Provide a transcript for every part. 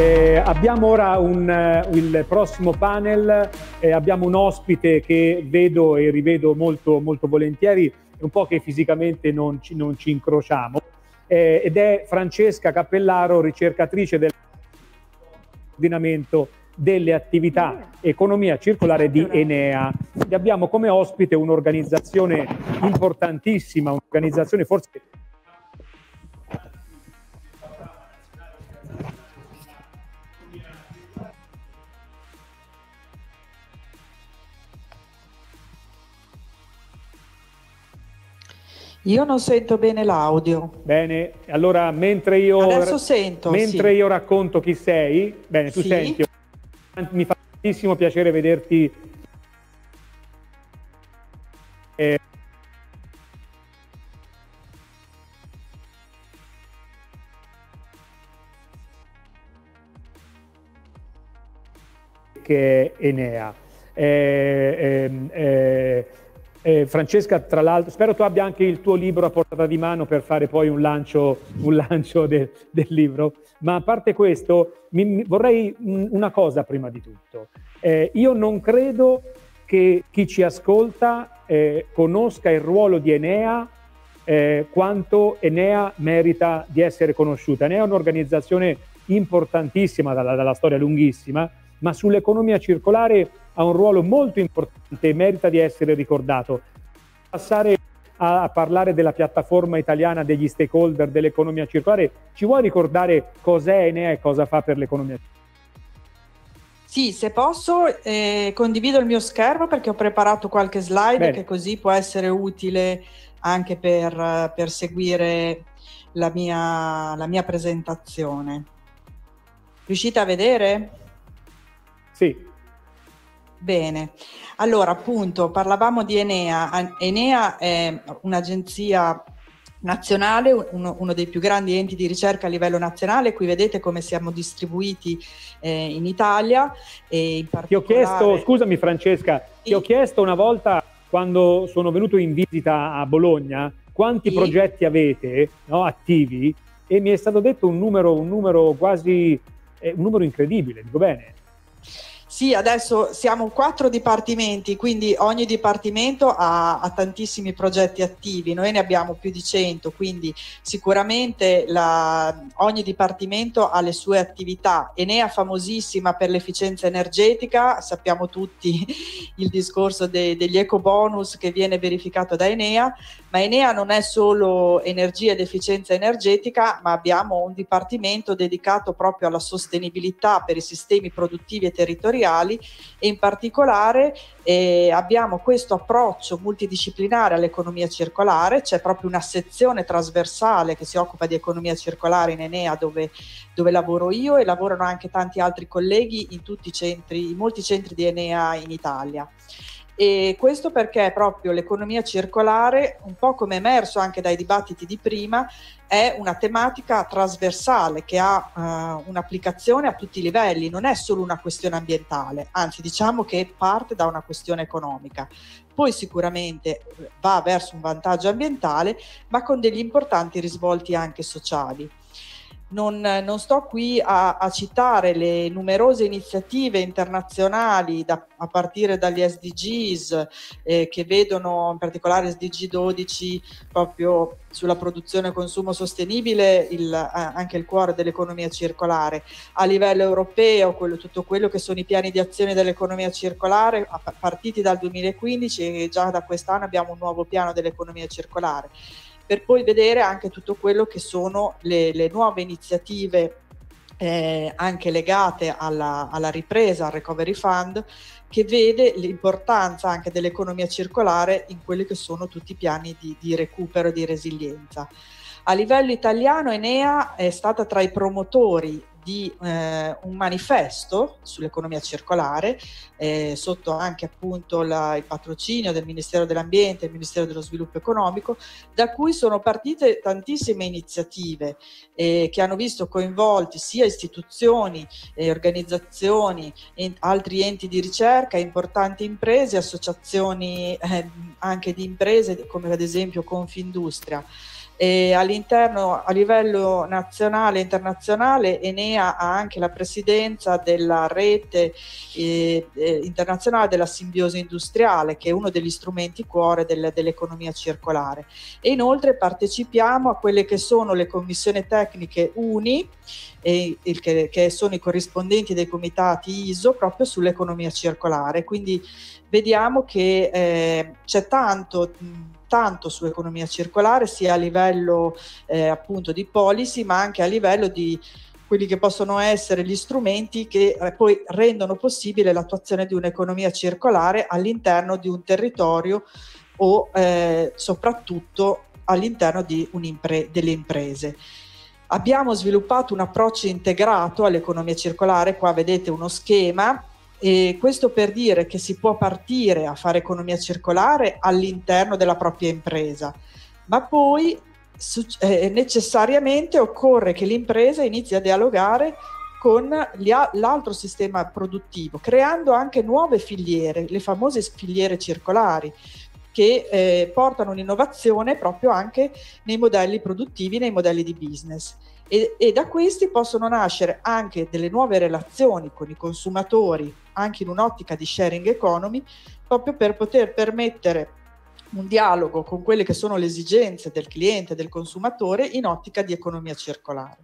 Abbiamo ora il prossimo panel, abbiamo un ospite che vedo e rivedo molto, molto volentieri, è un po' che fisicamente non ci incrociamo, ed è Francesca Cappellaro, ricercatrice dell'ordinamento delle attività economia circolare di Enea. E abbiamo come ospite un'organizzazione importantissima, un'organizzazione forse... Io non sento bene l'audio. Bene, allora mentre io... Adesso sento, mentre sì. io racconto chi sei, bene, tu Sì. senti, mi fa tantissimo piacere vederti. Che è Enea. Francesca, tra l'altro, spero tu abbia anche il tuo libro a portata di mano per fare poi un lancio del libro, ma a parte questo vorrei una cosa prima di tutto. Io non credo che chi ci ascolta conosca il ruolo di Enea quanto Enea merita di essere conosciuta. Enea è un'organizzazione importantissima dalla storia lunghissima, ma sull'economia circolare ha un ruolo molto importante e merita di essere ricordato. Passare a parlare della piattaforma italiana degli stakeholder dell'economia circolare, ci vuoi ricordare cos'è Enea e cosa fa per l'economia circolare? Sì, se posso condivido il mio schermo perché ho preparato qualche slide. Bene. Che così può essere utile anche per seguire la mia presentazione. Riuscite a vedere? Sì. Bene, allora appunto parlavamo di Enea. Enea è un'agenzia nazionale, uno dei più grandi enti di ricerca a livello nazionale. Qui vedete come siamo distribuiti in Italia e in particolare... Ti ho chiesto, scusami Francesca, sì. Ti ho chiesto una volta quando sono venuto in visita a Bologna quanti sì. progetti avete, no, attivi, e mi è stato detto un numero quasi, un numero incredibile, dico bene? Sì, adesso siamo 4 dipartimenti, quindi ogni dipartimento ha tantissimi progetti attivi. Noi ne abbiamo più di 100, quindi sicuramente ogni dipartimento ha le sue attività. Enea famosissima per l'efficienza energetica, sappiamo tutti il discorso degli eco bonus che viene verificato da Enea, ma Enea non è solo energia ed efficienza energetica, ma abbiamo un dipartimento dedicato proprio alla sostenibilità per i sistemi produttivi e territoriali, e in particolare abbiamo questo approccio multidisciplinare all'economia circolare. C'è proprio una sezione trasversale che si occupa di economia circolare in Enea dove lavoro io, e lavorano anche tanti altri colleghi in molti centri di Enea in Italia. E questo perché proprio l'economia circolare, un po' come è emerso anche dai dibattiti di prima, è una tematica trasversale che ha un'applicazione a tutti i livelli. Non è solo una questione ambientale, anzi diciamo che parte da una questione economica. Poi sicuramente va verso un vantaggio ambientale, ma con degli importanti risvolti anche sociali. Non sto qui a citare le numerose iniziative internazionali a partire dagli SDGs che vedono in particolare SDG 12 proprio sulla produzione e consumo sostenibile anche il cuore dell'economia circolare. A livello europeo tutto quello che sono i piani di azione dell'economia circolare partiti dal 2015, e già da quest'anno abbiamo un nuovo piano dell'economia circolare, per poi vedere anche tutto quello che sono le nuove iniziative anche legate alla ripresa, al Recovery Fund, che vede l'importanza anche dell'economia circolare in quelli che sono tutti i piani di recupero e di resilienza. A livello italiano Enea è stata tra i promotori di un manifesto sull'economia circolare sotto anche appunto il patrocinio del Ministero dell'Ambiente e del Ministero dello Sviluppo Economico, da cui sono partite tantissime iniziative che hanno visto coinvolti sia istituzioni, organizzazioni, altri enti di ricerca, importanti imprese, associazioni anche di imprese come ad esempio Confindustria. E all'interno, a livello nazionale e internazionale, Enea ha anche la presidenza della rete internazionale della simbiosi industriale, che è uno degli strumenti cuore dell'economia circolare. E inoltre partecipiamo a quelle che sono le commissioni tecniche UNI, che sono i corrispondenti dei comitati ISO proprio sull'economia circolare. Quindi vediamo che c'è tanto su economia circolare, sia a livello appunto di policy, ma anche a livello di quelli che possono essere gli strumenti che poi rendono possibile l'attuazione di un'economia circolare all'interno di un territorio o soprattutto all'interno di delle imprese. Abbiamo sviluppato un approccio integrato all'economia circolare, qua vedete uno schema, e questo per dire che si può partire a fare economia circolare all'interno della propria impresa, ma poi necessariamente occorre che l'impresa inizi a dialogare con l'altro sistema produttivo, creando anche nuove filiere, le famose filiere circolari, che portano un'innovazione proprio anche nei modelli produttivi, nei modelli di business. E da questi possono nascere anche delle nuove relazioni con i consumatori, anche in un'ottica di sharing economy, proprio per poter permettere un dialogo con quelle che sono le esigenze del cliente, del consumatore, in ottica di economia circolare.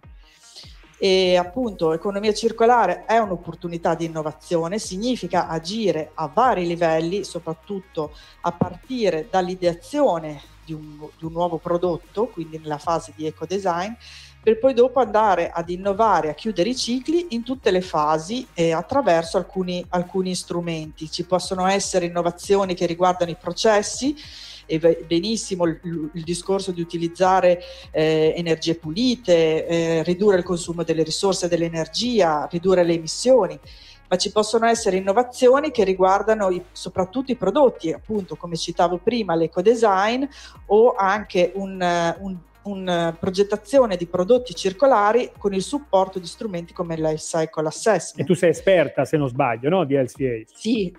E appunto economia circolare è un'opportunità di innovazione, significa agire a vari livelli, soprattutto a partire dall'ideazione di un nuovo prodotto, quindi nella fase di eco-design, per poi dopo andare ad innovare, a chiudere i cicli in tutte le fasi attraverso alcuni strumenti. Ci possono essere innovazioni che riguardano i processi, e benissimo il discorso di utilizzare energie pulite, ridurre il consumo delle risorse dell'energia, ridurre le emissioni, ma ci possono essere innovazioni che riguardano soprattutto i prodotti, appunto come citavo prima, l'eco-design o anche una progettazione di prodotti circolari con il supporto di strumenti come il Life Cycle Assessment. E tu sei esperta, se non sbaglio, no? Di LCA. Sì,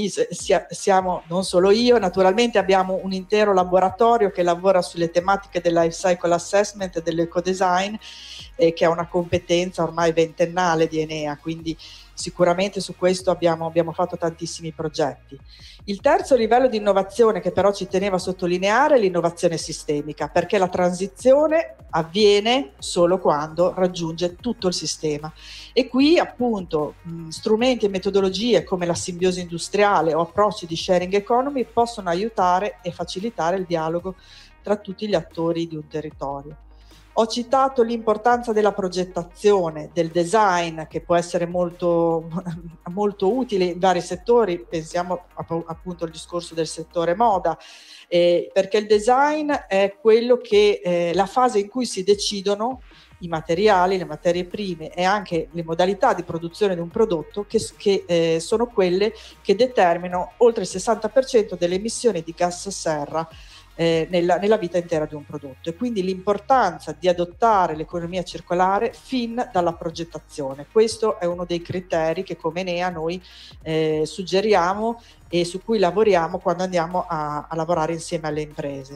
siamo, non solo io, naturalmente abbiamo un intero laboratorio che lavora sulle tematiche del Life Cycle Assessment e dell'eco-design, che è una competenza ormai ventennale di Enea, quindi sicuramente su questo abbiamo fatto tantissimi progetti. Il terzo livello di innovazione che però ci teneva a sottolineare è l'innovazione sistemica, perché la transizione avviene solo quando raggiunge tutto il sistema. E qui appunto strumenti e metodologie come la simbiosi industriale o approcci di sharing economy possono aiutare e facilitare il dialogo tra tutti gli attori di un territorio. Ho citato l'importanza della progettazione, del design, che può essere molto, molto utile in vari settori, pensiamo appunto al discorso del settore moda, perché il design è quello che la fase in cui si decidono i materiali, le materie prime e anche le modalità di produzione di un prodotto che sono quelle che determinano oltre il 60% delle emissioni di gas serra nella vita intera di un prodotto, e quindi l'importanza di adottare l'economia circolare fin dalla progettazione. Questo è uno dei criteri che come Enea noi suggeriamo e su cui lavoriamo quando andiamo a lavorare insieme alle imprese.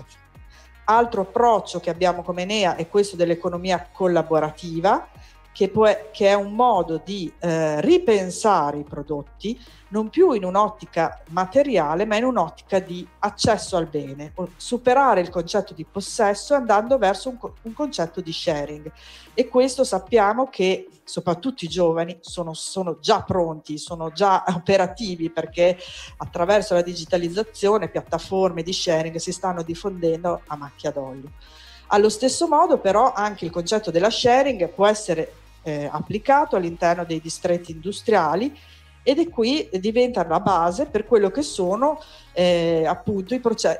Altro approccio che abbiamo come Enea è questo dell'economia collaborativa, che è un modo di ripensare i prodotti non più in un'ottica materiale, ma in un'ottica di accesso al bene, superare il concetto di possesso andando verso un concetto di sharing. E questo sappiamo che soprattutto i giovani sono già pronti, sono già operativi, perché attraverso la digitalizzazione, piattaforme di sharing si stanno diffondendo a macchia d'olio. Allo stesso modo però anche il concetto della sharing può essere applicato all'interno dei distretti industriali, ed è qui diventa la base per quello che sono appunto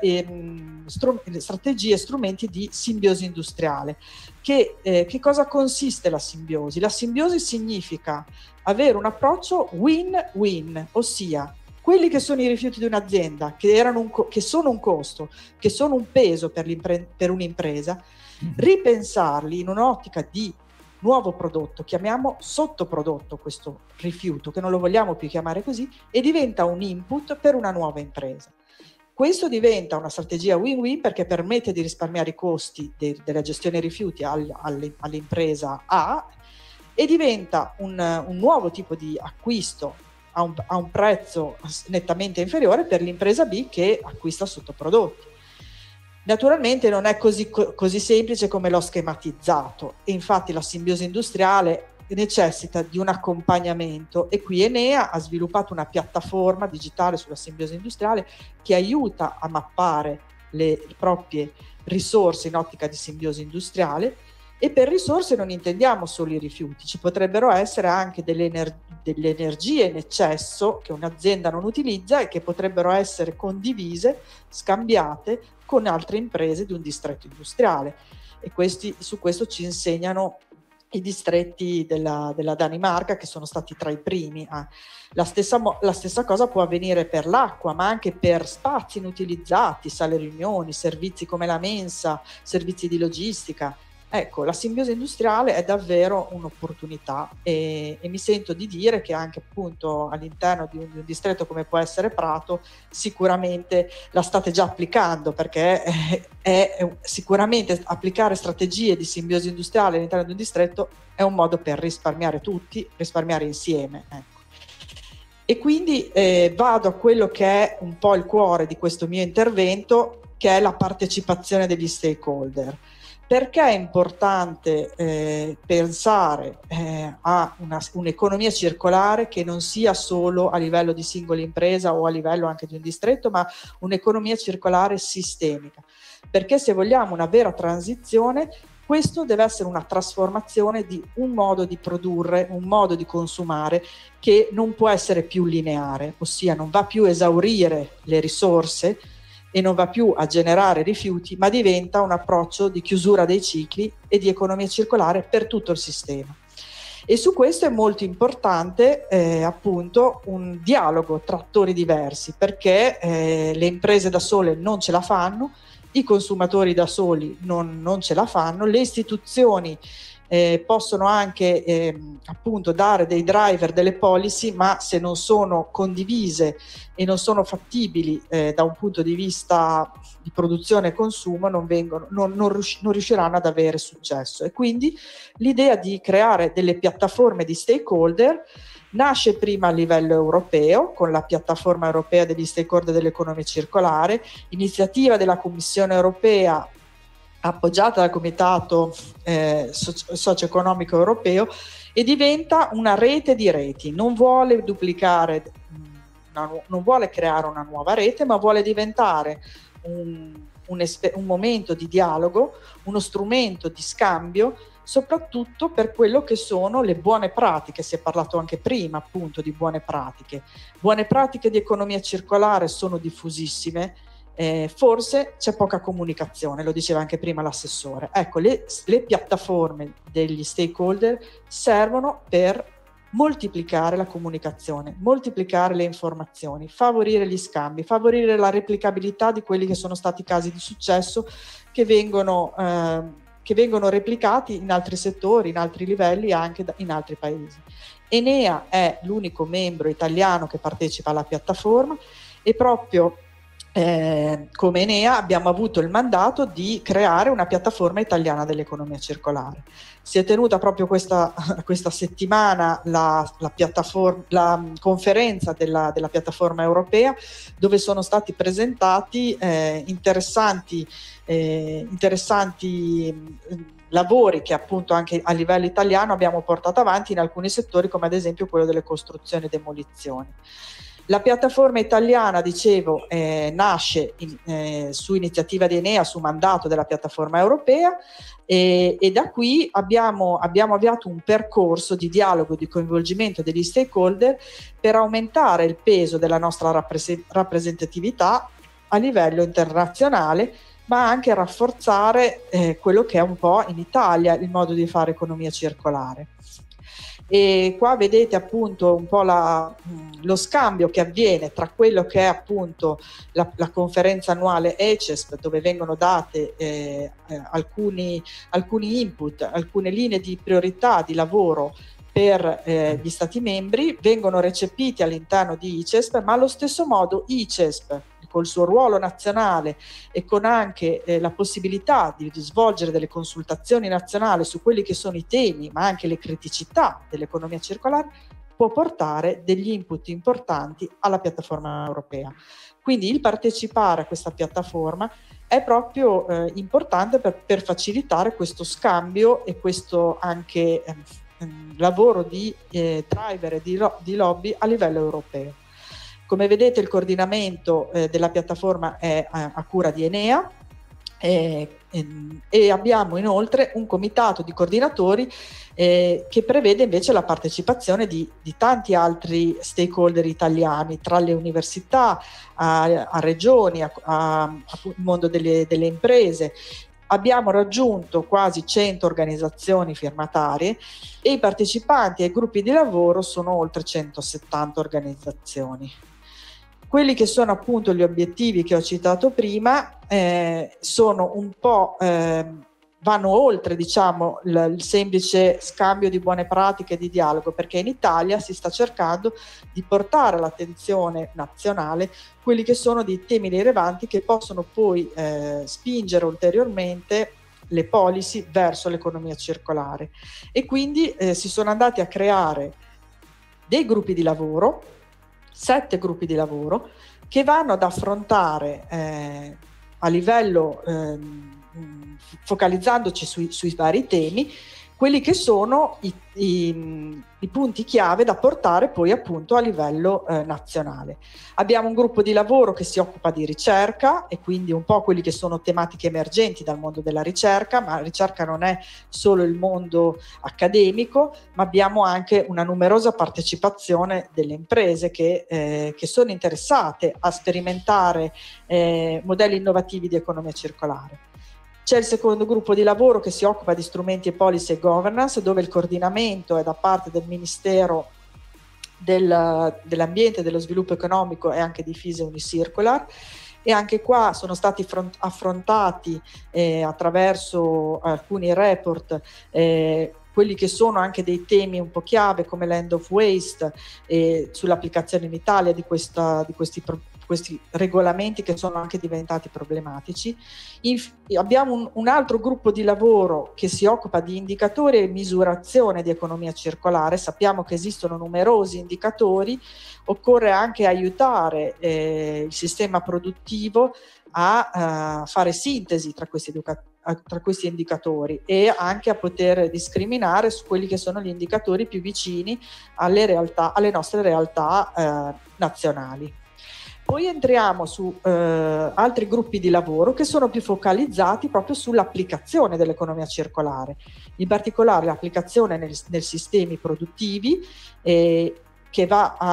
strategie e strumenti di simbiosi industriale. Che cosa consiste la simbiosi? La simbiosi significa avere un approccio win-win, ossia quelli che sono i rifiuti di un'azienda, che sono un costo, che sono un peso per un'impresa, ripensarli in un'ottica di nuovo prodotto, chiamiamo sottoprodotto questo rifiuto, che non lo vogliamo più chiamare così, e diventa un input per una nuova impresa. Questo diventa una strategia win-win perché permette di risparmiare i costi della gestione rifiuti all'impresa A e diventa un nuovo tipo di acquisto a un prezzo nettamente inferiore per l'impresa B che acquista sottoprodotti. Naturalmente non è così semplice come l'ho schematizzato e infatti la simbiosi industriale necessita di un accompagnamento e qui Enea ha sviluppato una piattaforma digitale sulla simbiosi industriale che aiuta a mappare le proprie risorse in ottica di simbiosi industriale. E per risorse non intendiamo solo i rifiuti, ci potrebbero essere anche delle energie in eccesso che un'azienda non utilizza e che potrebbero essere condivise, scambiate con altre imprese di un distretto industriale. E su questo ci insegnano i distretti della Danimarca, che sono stati tra i primi. La stessa cosa può avvenire per l'acqua, ma anche per spazi inutilizzati, sale riunioni, servizi come la mensa, servizi di logistica. Ecco, la simbiosi industriale è davvero un'opportunità e mi sento di dire che anche appunto all'interno di un distretto come può essere Prato sicuramente la state già applicando, perché è sicuramente applicare strategie di simbiosi industriale all'interno di un distretto è un modo per risparmiare tutti, risparmiare insieme. Ecco. E quindi vado a quello che è un po' il cuore di questo mio intervento, che è la partecipazione degli stakeholder. Perché è importante pensare a un'economia circolare che non sia solo a livello di singola impresa o a livello anche di un distretto, ma un'economia circolare sistemica? Perché se vogliamo una vera transizione, questo deve essere una trasformazione di un modo di produrre, un modo di consumare che non può essere più lineare, ossia non va più a esaurire le risorse e non va più a generare rifiuti, ma diventa un approccio di chiusura dei cicli e di economia circolare per tutto il sistema. E su questo è molto importante appunto un dialogo tra attori diversi, perché le imprese da sole non ce la fanno, i consumatori da soli non ce la fanno, le istituzioni possono anche appunto dare dei driver, delle policy, ma se non sono condivise e non sono fattibili da un punto di vista di produzione e consumo non riusciranno ad avere successo. E quindi l'idea di creare delle piattaforme di stakeholder nasce prima a livello europeo con la piattaforma europea degli stakeholder dell'economia circolare, iniziativa della Commissione europea appoggiata dal Comitato socio-economico europeo, e diventa una rete di reti. Non vuole duplicare, non vuole creare una nuova rete, ma vuole diventare un momento di dialogo, uno strumento di scambio, soprattutto per quello che sono le buone pratiche. Si è parlato anche prima appunto di buone pratiche. Buone pratiche di economia circolare sono diffusissime. Forse c'è poca comunicazione, lo diceva anche prima l'assessore. Ecco, le piattaforme degli stakeholder servono per moltiplicare la comunicazione, moltiplicare le informazioni, favorire gli scambi, favorire la replicabilità di quelli che sono stati casi di successo che vengono replicati in altri settori, in altri livelli, anche in altri paesi. Enea è l'unico membro italiano che partecipa alla piattaforma e proprio come Enea abbiamo avuto il mandato di creare una piattaforma italiana dell'economia circolare. Si è tenuta proprio questa settimana la conferenza della piattaforma europea, dove sono stati presentati interessanti lavori che appunto anche a livello italiano abbiamo portato avanti in alcuni settori, come ad esempio quello delle costruzioni e demolizioni. La piattaforma italiana, dicevo, nasce su iniziativa di Enea, su mandato della piattaforma europea, e da qui abbiamo avviato un percorso di dialogo, di coinvolgimento degli stakeholder per aumentare il peso della nostra rappresentatività a livello internazionale, ma anche rafforzare quello che è un po' in Italia il modo di fare economia circolare. E qua vedete appunto un po' lo scambio che avviene tra quello che è appunto la conferenza annuale ECESP, dove vengono date alcuni input, alcune linee di priorità di lavoro per gli Stati membri, vengono recepiti all'interno di ICESP, ma allo stesso modo ICESP, il col suo ruolo nazionale e con anche la possibilità di svolgere delle consultazioni nazionali su quelli che sono i temi, ma anche le criticità dell'economia circolare, può portare degli input importanti alla piattaforma europea. Quindi il partecipare a questa piattaforma è proprio importante per facilitare questo scambio e questo anche lavoro di driver e di lobby a livello europeo. Come vedete, il coordinamento della piattaforma è a cura di Enea e abbiamo inoltre un comitato di coordinatori che prevede invece la partecipazione di tanti altri stakeholder italiani, tra le università, a regioni, al mondo delle imprese. Abbiamo raggiunto quasi 100 organizzazioni firmatarie e i partecipanti ai gruppi di lavoro sono oltre 170 organizzazioni. Quelli che sono appunto gli obiettivi che ho citato prima sono un po', vanno oltre, diciamo, il semplice scambio di buone pratiche e di dialogo, perché in Italia si sta cercando di portare all'attenzione nazionale quelli che sono dei temi rilevanti che possono poi spingere ulteriormente le policy verso l'economia circolare. E quindi si sono andati a creare dei gruppi di lavoro, 7 gruppi di lavoro, che vanno ad affrontare a livello focalizzandoci sui vari temi quelli che sono i punti chiave da portare poi appunto a livello nazionale. Abbiamo un gruppo di lavoro che si occupa di ricerca e quindi un po' quelli che sono tematiche emergenti dal mondo della ricerca, ma la ricerca non è solo il mondo accademico, ma abbiamo anche una numerosa partecipazione delle imprese che sono interessate a sperimentare modelli innovativi di economia circolare. C'è il secondo gruppo di lavoro che si occupa di strumenti e policy e governance, dove il coordinamento è da parte del Ministero dell'Ambiente e dello Sviluppo Economico e anche di FISE Unicircular, e anche qua sono stati affrontati attraverso alcuni report quelli che sono anche dei temi un po' chiave come l'end of waste sull'applicazione in Italia di questi regolamenti che sono anche diventati problematici. Abbiamo un altro gruppo di lavoro che si occupa di indicatori e misurazione di economia circolare. Sappiamo che esistono numerosi indicatori, occorre anche aiutare il sistema produttivo a fare sintesi tra questi indicatori e anche a poter discriminare su quelli che sono gli indicatori più vicini alle nostre realtà nazionali. Poi entriamo su altri gruppi di lavoro che sono più focalizzati proprio sull'applicazione dell'economia circolare, in particolare l'applicazione nei sistemi produttivi che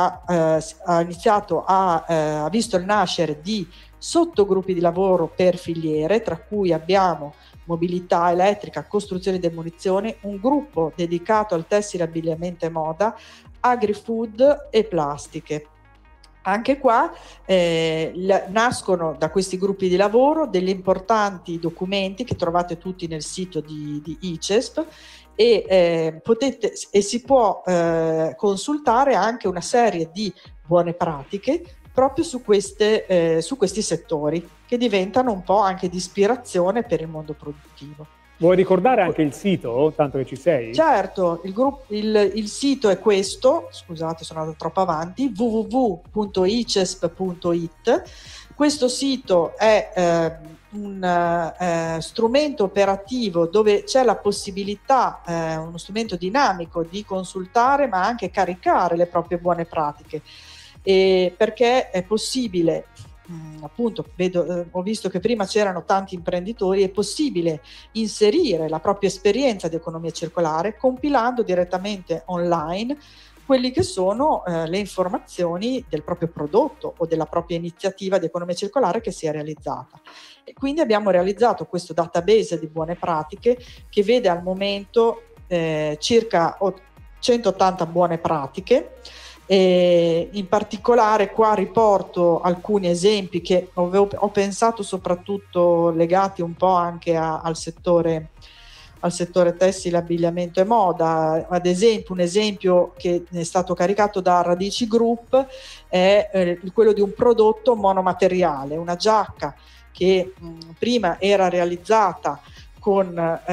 ha visto il nascere di sottogruppi di lavoro per filiere, tra cui abbiamo mobilità elettrica, costruzione e demolizione, un gruppo dedicato al tessile, abbigliamento e moda, agri-food e plastiche. Anche qua nascono da questi gruppi di lavoro degli importanti documenti che trovate tutti nel sito di ICESP e si può consultare anche una serie di buone pratiche proprio su questi settori che diventano un po' anche di ispirazione per il mondo produttivo. Vuoi ricordare anche il sito, tanto che ci sei? Certo, il sito è questo, scusate sono andato troppo avanti, www.icesp.it. Questo sito è un strumento operativo dove c'è la possibilità, uno strumento dinamico di consultare ma anche caricare le proprie buone pratiche, perché è possibile. Appunto, ho visto che prima c'erano tanti imprenditori, è possibile inserire la propria esperienza di economia circolare compilando direttamente online quelli che sono le informazioni del proprio prodotto o della propria iniziativa di economia circolare che si è realizzata. E quindi abbiamo realizzato questo database di buone pratiche che vede al momento circa 180 buone pratiche. E in particolare qua riporto alcuni esempi che ho pensato soprattutto legati un po' anche al settore al settore tessile, abbigliamento e moda. Ad esempio, un esempio che è stato caricato da Radici Group è quello di un prodotto monomateriale, una giacca che prima era realizzata con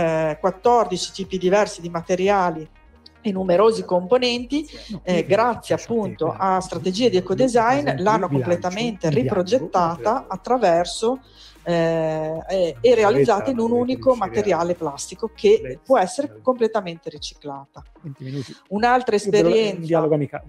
14 tipi diversi di materiali e numerosi componenti, grazie appunto a strategie di ecodesign l'hanno completamente riprogettata attraverso e realizzata in un unico materiale plastico che può essere completamente riciclata. Un'altra esperienza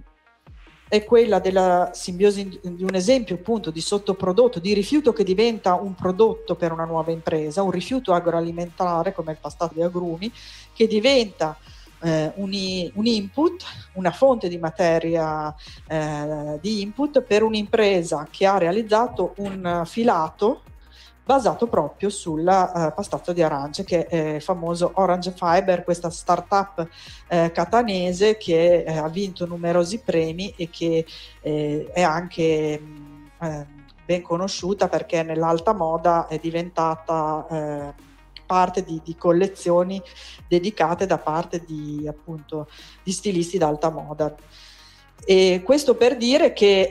è quella della simbiosi di un esempio appunto di sottoprodotto, di rifiuto che diventa un prodotto per una nuova impresa, un rifiuto agroalimentare come il pastato di agrumi, che diventa un input, una fonte di materia di input per un'impresa che ha realizzato un filato basato proprio sul pastato di arance, che è il famoso Orange Fiber, questa startup catanese che ha vinto numerosi premi e che è anche ben conosciuta perché nell'alta moda è diventata parte di collezioni dedicate da parte di appunto di stilisti d'alta moda. E questo per dire che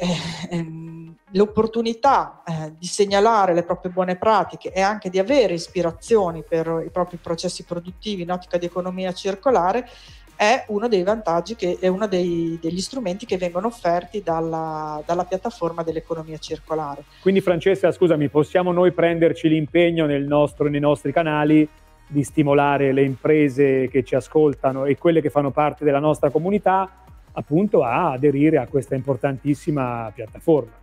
l'opportunità di segnalare le proprie buone pratiche e anche di avere ispirazioni per i propri processi produttivi in ottica di economia circolare è uno dei vantaggi, che è uno degli strumenti che vengono offerti dalla piattaforma dell'economia circolare. Quindi Francesca, scusami, possiamo noi prenderci l'impegno nei nostri canali di stimolare le imprese che ci ascoltano e quelle che fanno parte della nostra comunità appunto a aderire a questa importantissima piattaforma?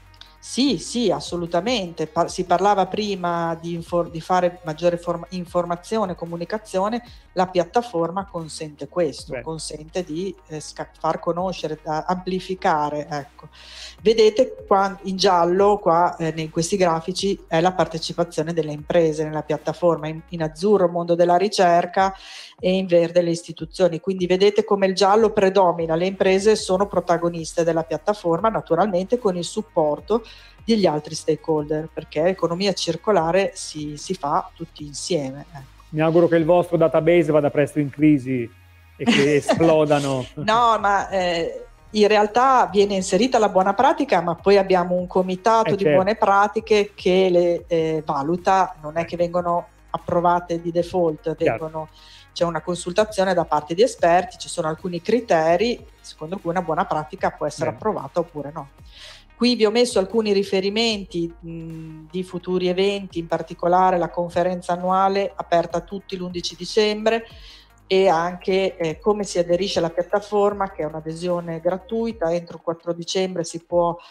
Sì, assolutamente. Si parlava prima di fare maggiore informazione e comunicazione. La piattaforma consente questo, consente di far conoscere, amplificare. Ecco. Vedete qua in giallo, qua in questi grafici, è la partecipazione delle imprese nella piattaforma, in azzurro il mondo della ricerca e in verde le istituzioni. Quindi vedete come il giallo predomina, le imprese sono protagoniste della piattaforma, naturalmente con il supporto degli altri stakeholder, perché l'economia circolare si fa tutti insieme. Ecco. Mi auguro che il vostro database vada presto in crisi e che esplodano. No, ma in realtà viene inserita la buona pratica, ma poi abbiamo un comitato di buone pratiche che le valuta, non è che vengono approvate di default, c'è una consultazione da parte di esperti, ci sono alcuni criteri secondo cui una buona pratica può essere approvata oppure no. Qui vi ho messo alcuni riferimenti di futuri eventi, in particolare la conferenza annuale aperta a tutti l'11 dicembre e anche come si aderisce alla piattaforma, che è un'adesione gratuita. Entro il 4 dicembre ci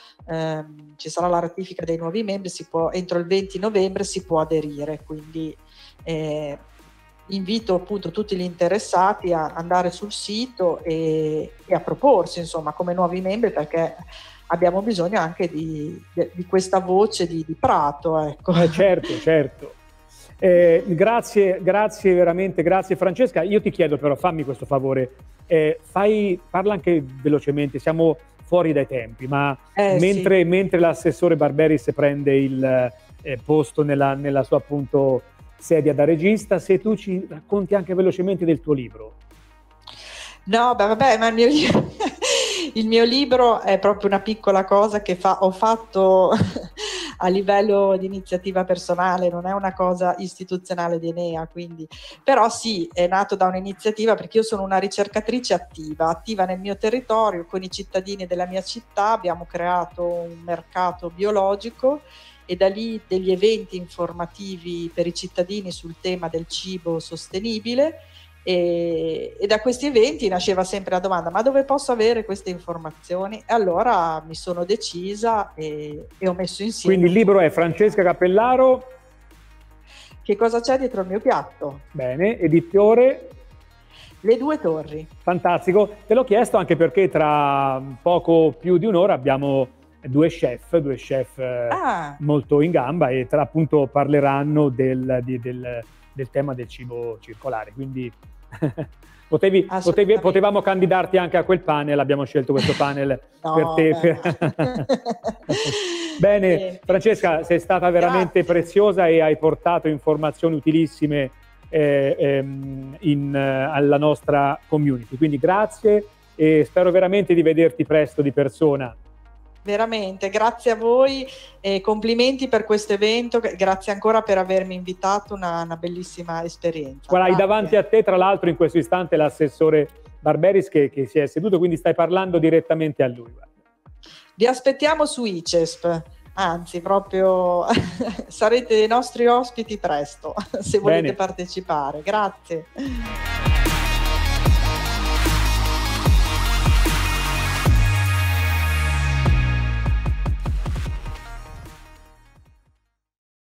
sarà la ratifica dei nuovi membri, entro il 20 novembre si può aderire, quindi invito appunto tutti gli interessati a andare sul sito e a proporsi insomma come nuovi membri, perché abbiamo bisogno anche di questa voce di Prato. Ecco. Certo. Grazie veramente, grazie Francesca. Io ti chiedo però, fammi questo favore, parla anche velocemente, siamo fuori dai tempi, ma mentre l'assessore Barberis prende il posto nella sua appunto sedia da regista, se tu ci racconti anche velocemente del tuo libro. No, vabbè, ma il mio libro è proprio una piccola cosa che ho fatto a livello di iniziativa personale, non è una cosa istituzionale di Enea, quindi. Però sì, è nato da un'iniziativa, perché io sono una ricercatrice attiva nel mio territorio, con i cittadini della mia città. Abbiamo creato un mercato biologico e da lì degli eventi informativi per i cittadini sul tema del cibo sostenibile. E da questi eventi nasceva sempre la domanda: ma dove posso avere queste informazioni? E allora mi sono decisa e ho messo insieme. Quindi il libro è Francesca Cappellaro. Che cosa c'è dietro il mio piatto? Bene, editore? Le Due Torri. Fantastico, te l'ho chiesto anche perché tra poco più di un'ora abbiamo due chef molto in gamba e appunto parleranno del tema del cibo circolare, quindi potevamo candidarti anche a quel panel, abbiamo scelto questo panel per te. Bene, Francesca, sei stata veramente preziosa e hai portato informazioni utilissime alla nostra community. Quindi grazie e spero veramente di vederti presto di persona. Veramente, grazie a voi e complimenti per questo evento, grazie ancora per avermi invitato, una bellissima esperienza. Guarda, hai davanti a te tra l'altro in questo istante l'assessore Barberis che si è seduto, quindi stai parlando direttamente a lui. Vi aspettiamo su ICESP, anzi proprio sarete i nostri ospiti presto se volete partecipare. Grazie.